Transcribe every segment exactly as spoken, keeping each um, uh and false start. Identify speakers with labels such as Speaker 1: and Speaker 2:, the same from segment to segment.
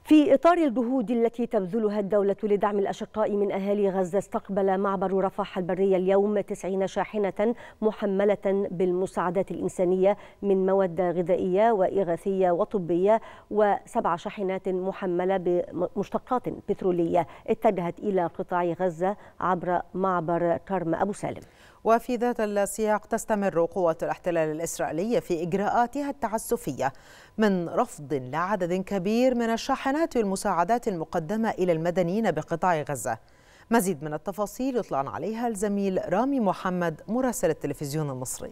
Speaker 1: في إطار الجهود التي تبذلها الدولة لدعم الأشقاء من أهالي غزة، استقبل معبر رفح البري اليوم تسعين شاحنة محملة بالمساعدات الإنسانية من مواد غذائية وإغاثية وطبية، وسبع شاحنات محملة بمشتقات بترولية اتجهت إلى قطاع غزة عبر معبر كرم أبو سالم.
Speaker 2: وفي ذات السياق تستمر قوات الاحتلال الإسرائيلية في إجراءاتها التعسفية من رفض لعدد كبير من الشاحنات والمساعدات المقدمة إلى المدنيين بقطاع غزة. مزيد من التفاصيل يطلع عليها الزميل رامي محمد مراسل التلفزيون المصري.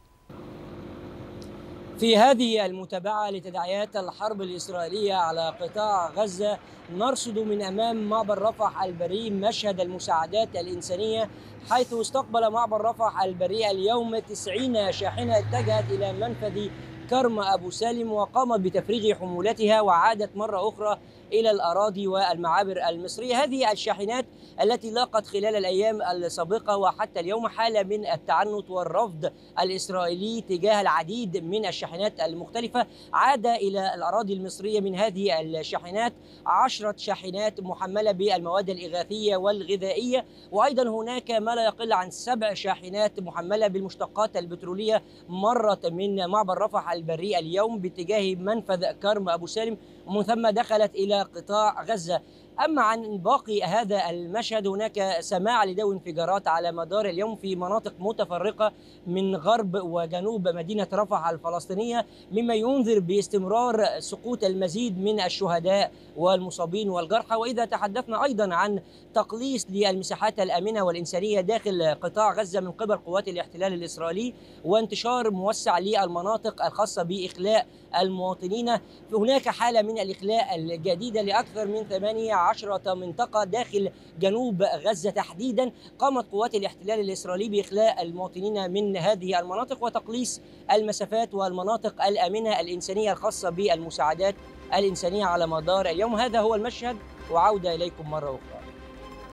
Speaker 3: في هذه المتابعة لتداعيات الحرب الإسرائيلية على قطاع غزة، نرصد من أمام معبر رفح البري مشهد المساعدات الإنسانية، حيث استقبل معبر رفح البري اليوم تسعين شاحنة اتجهت إلى منفذ كرم أبو سالم، وقامت بتفريغ حمولتها وعادت مرة أخرى إلى الأراضي والمعابر المصرية. هذه الشاحنات التي لاقت خلال الأيام السابقة وحتى اليوم حالة من التعنت والرفض الإسرائيلي تجاه العديد من الشاحنات المختلفة، عاد إلى الأراضي المصرية من هذه الشاحنات عشرة شاحنات محملة بالمواد الإغاثية والغذائية، وأيضا هناك ما لا يقل عن سبع شاحنات محملة بالمشتقات البترولية مرت من معبر رفح البري اليوم باتجاه منفذ كرم أبو سالم، ومن ثم دخلت إلى قطاع غزة. أما عن باقي هذا المشهد، هناك سماع لدو انفجارات على مدار اليوم في مناطق متفرقة من غرب وجنوب مدينة رفح الفلسطينية، مما ينذر باستمرار سقوط المزيد من الشهداء والمصابين والجرحى. وإذا تحدثنا أيضا عن تقليص للمساحات الآمنة والإنسانية داخل قطاع غزة من قبل قوات الاحتلال الإسرائيلي وانتشار موسع للمناطق الخاصة بإخلاء المواطنين، هناك حالة من الإخلاء الجديدة لأكثر من ثمانية عشرة منطقة داخل جنوب غزة تحديدا. قامت قوات الاحتلال الإسرائيلي بإخلاء المواطنين من هذه المناطق وتقليص المسافات والمناطق الآمنة الإنسانية الخاصة بالمساعدات الإنسانية على مدار اليوم. هذا هو المشهد، وعودة إليكم مرة أخرى.